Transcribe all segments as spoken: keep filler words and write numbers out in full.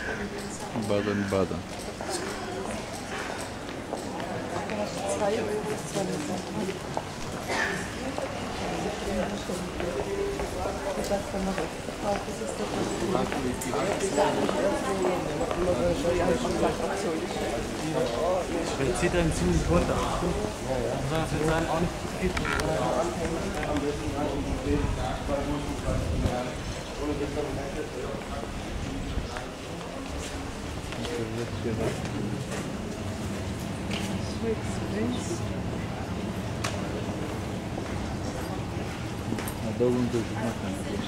Baden, Baden. Vielleicht zieht er einen ziemlich runter. Soll er für seinen Ort gibt. Надо вон тоже смотреть.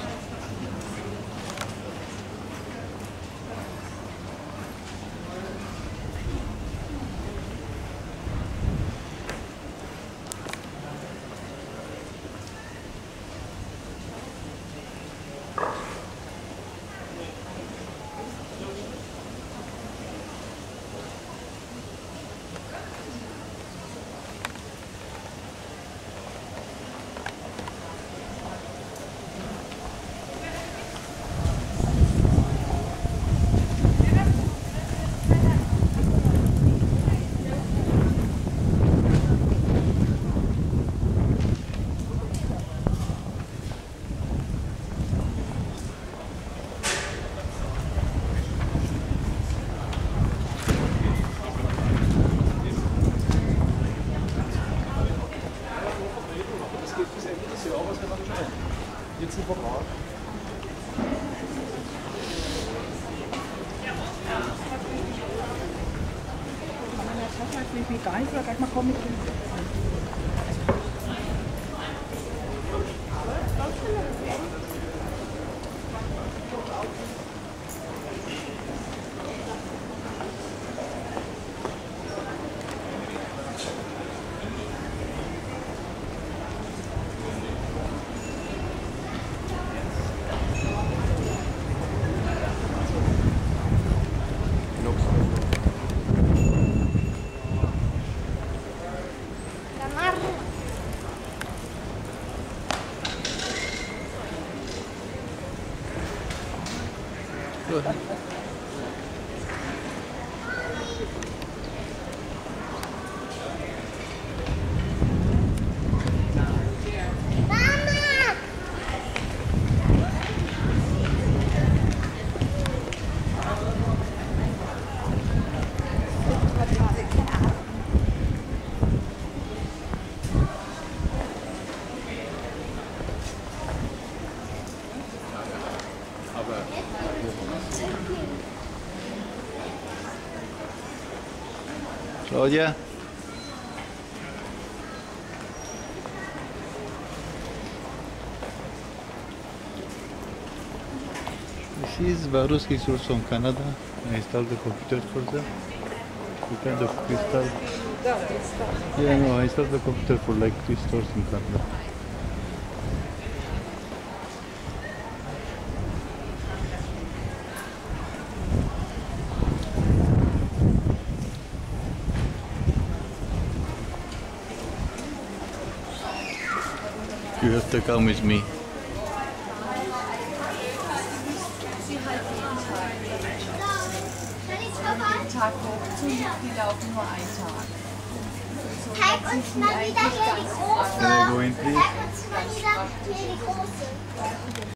Jetzt ein Vertrag. Wie geil, sag mal, komm mit. Good. Claudia? This is Swarovski source from Canada. I installed the computer for them. The kind of crystal. Yeah, no, I installed the computer for like three stores in Canada. You have to come with me. Tag hoch zu, die laufen nur einen Tag. Zeig uns mal wieder hier die große. Can I go in, please? Zeig uns mal wieder hier die große.